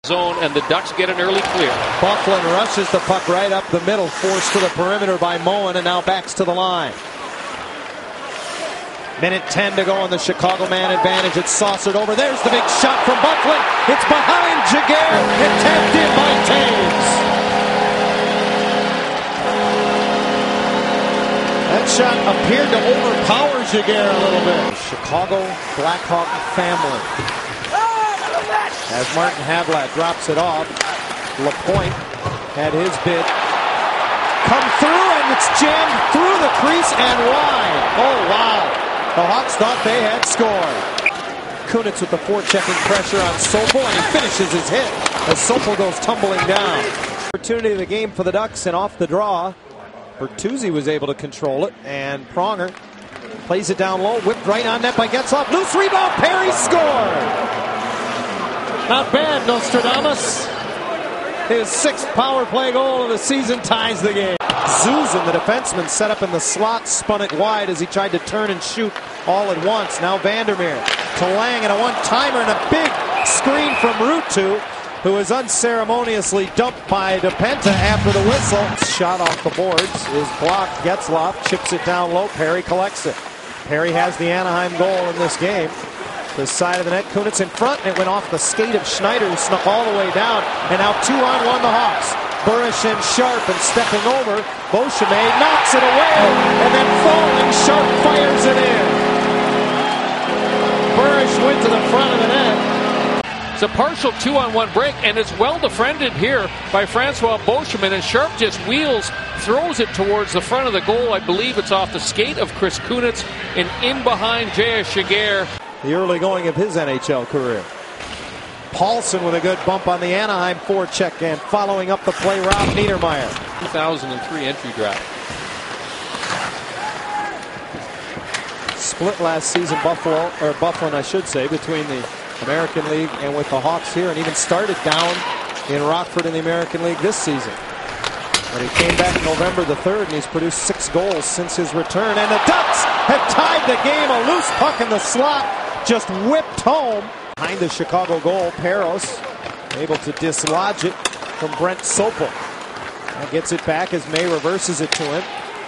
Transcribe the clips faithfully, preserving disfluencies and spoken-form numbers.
Zone, and the Ducks get an early clear. Byfuglien rushes the puck right up the middle, forced to the perimeter by Moen, and now backs to the line. Minute ten to go on the Chicago man advantage. It's saucered over. There's the big shot from Byfuglien. It's behind Giguère and tapped in by Toews. That shot appeared to overpower Giguère a little bit. Chicago Blackhawk family. As Martin Havlat drops it off, Lapointe had his bid come through, and it's jammed through the crease and wide. Oh, wow. The Hawks thought they had scored. Kunitz with the forechecking pressure on Sopel, and he finishes his hit as Sopel goes tumbling down. Opportunity of the game for the Ducks, and off the draw, Bertuzzi was able to control it, and Pronger plays it down low, whipped right on net by Getzlaf. Loose rebound, Perry scored! Not bad, Nostradamus. His sixth power play goal of the season ties the game. Zuzan, the defenseman, set up in the slot, spun it wide as he tried to turn and shoot all at once. Now Vandermeer to Lang, and a one-timer and a big screen from Ruutu, who is unceremoniously dumped by DePenta after the whistle. Shot off the boards is blocked. Getzlaf chips it down low. Perry collects it. Perry has the Anaheim goal in this game. The side of the net, Kunitz in front, and it went off the skate of Schneider, who snuck all the way down, and now two on one the Hawks. Burish and Sharp, and stepping over, Beauchemin knocks it away, and then falling, Sharp fires it in. Burish went to the front of the net. It's a partial two-on-one break, and it's well defended here by Francois Beauchemin, and Sharp just wheels, throws it towards the front of the goal. I believe it's off the skate of Chris Kunitz, and in behind J S Giguère. The early going of his N H L career. Paulson with a good bump on the Anaheim forecheck, and following up the play, Rob Niedermeyer. two thousand three entry draft. Split last season, Buffalo, or Byfuglien, I should say, between the American League and with the Hawks here, and even started down in Rockford in the American League this season. But he came back November the third, and he's produced six goals since his return. And the Ducks have tied the game. A loose puck in the slot, just whipped home. Behind the Chicago goal, Peros able to dislodge it from Brent Sopel. Now gets it back as May reverses it to him.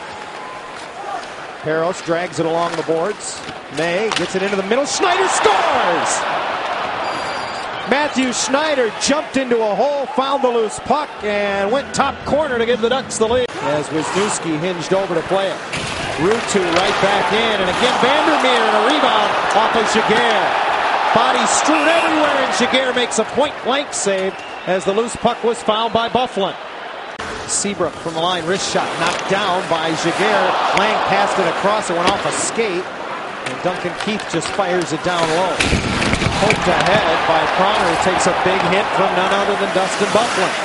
Peros drags it along the boards. May gets it into the middle. Schneider scores! Matthew Schneider jumped into a hole, found the loose puck, and went top corner to give the Ducks the lead. As Wisniewski hinged over to play it. Ruutu right back in, and again Vandermeer and a rebound off of Giguère. Body strewn everywhere, and Giguère makes a point-blank save as the loose puck was fouled by Byfuglien. Seabrook from the line, wrist shot knocked down by Giguère. Lang passed it across, it went off a skate, and Duncan Keith just fires it down low. Poked ahead by Pronger, who takes a big hit from none other than Dustin Byfuglien.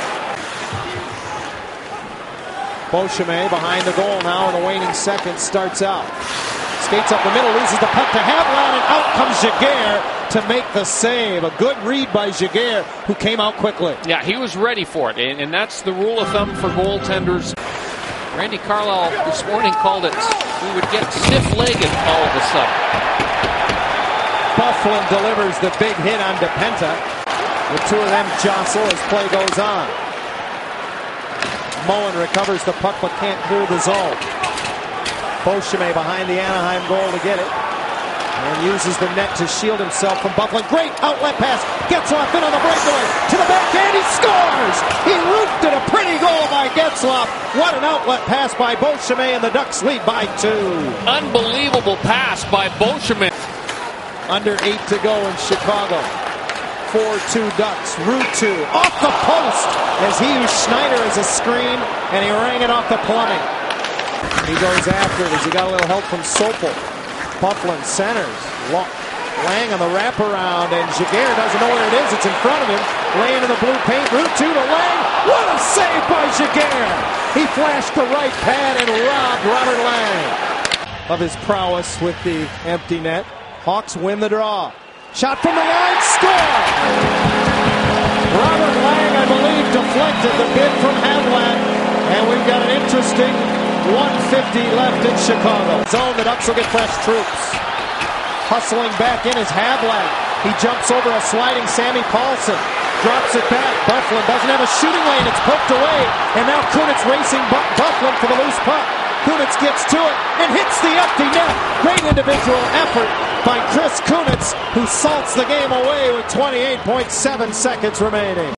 Beauchemin behind the goal now in the waning seconds, starts out. Skates up the middle, loses the puck to Havlat, and out comes Giguère to make the save. A good read by Giguère, who came out quickly. Yeah, he was ready for it, and, and that's the rule of thumb for goaltenders. Randy Carlyle this morning called it, we would get stiff-legged all of a sudden. Byfuglien delivers the big hit on DePenta. The two of them jostle as play goes on. Moen recovers the puck but can't hold the zone. Beauchemin behind the Anaheim goal to get it. And uses the net to shield himself from Byfuglien. Great outlet pass. Getzlaf in on the breakaway. To the backhand. He scores! He roofed it. A pretty goal by Getzlaf. What an outlet pass by Beauchemin, and the Ducks lead by two. Unbelievable pass by Beauchemin. Under eight to go in Chicago. four two Ducks. Ruutu off the post as he used Schneider as a screen, and he rang it off the plumbing. He goes after it as he got a little help from Sopel. Byfuglien centers. Lang on the wraparound, and Giguère doesn't know where it is. It's in front of him. Laying in the blue paint. Ruutu to Lang. What a save by Giguère! He flashed the right pad and robbed Robert Lang of his prowess with the empty net. Hawks win the draw. Shot from the line, score! Robert Lang, I believe, deflected the bid from Havlat, and we've got an interesting one fifty left in Chicago. Zone, the Ducks will get fresh troops. Hustling back in is Havlat. He jumps over a sliding Sammy Paulson. drops it back. Byfuglien doesn't have a shooting lane. It's poked away. And now Kunitz racing Byfuglien for the loose puck. Kunitz gets to it and hits the empty net. Great individual effort by Chris Kunitz, who salts the game away with twenty-eight point seven seconds remaining.